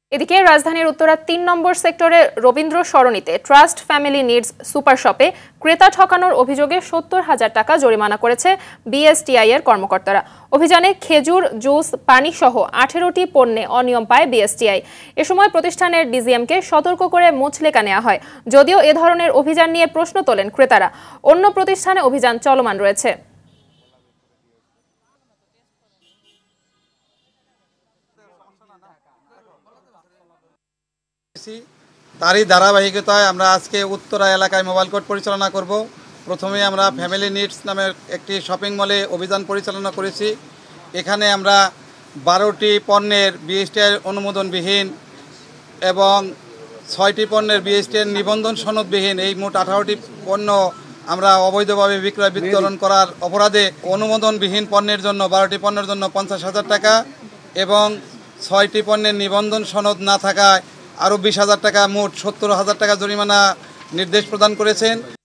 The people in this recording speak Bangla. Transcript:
এদিকে রাজধানীর উত্তরা ৩ নম্বর সেক্টরে রবীন্দ্র সরণিতে ট্রাস্ট ফ্যামিলি নিডস সুপার শপে ক্রেতা ঠকানোর অভিযোগে ৭০,০০০ টাকা জরিমানা করেছে বিএসটিআই এর কর্মকর্তারা। অভিযানে খেজুর, জুস, পানি সহ ১৮টি পণ্যে অনিয়ম পায় বিএসটিআই। এ সময় প্রতিষ্ঠানের ডিজিএমকে সতর্ক করে মুচলেকা নেওয়া হয়। যদিও এ ধরনের অভিযান নিয়ে প্রশ্ন তোলেন ক্রেতারা। অন্য প্রতিষ্ঠানে অভিযান চলমান রয়েছে। তারই ধারাবাহিকতায় আমরা আজকে উত্তরা এলাকায় মোবাইল কোর্ট পরিচালনা করব। প্রথমে আমরা ফ্যামিলি নিডস নামের একটি শপিং মলে অভিযান পরিচালনা করেছি। এখানে আমরা 12টি পণ্যের বিএসটিআই অনুমোদনবিহীন এবং 6টি পণ্যের বিএসটিআই নিবন্ধন সনদবিহীন এই মোট 18টি পণ্য আমরা অবৈধভাবে বিক্রয় বিতরণ করার অপরাধে অনুমোদনবিহীন পণ্যের জন্য 12টি পণ্যের জন্য 50,000 টাকা এবং 6টি পণ্যের নিবন্ধন সনদ না থাকায় আরও 20,000 টাকা, মোট 70,000 টাকা জরিমানা নির্দেশ প্রদান করেছেন।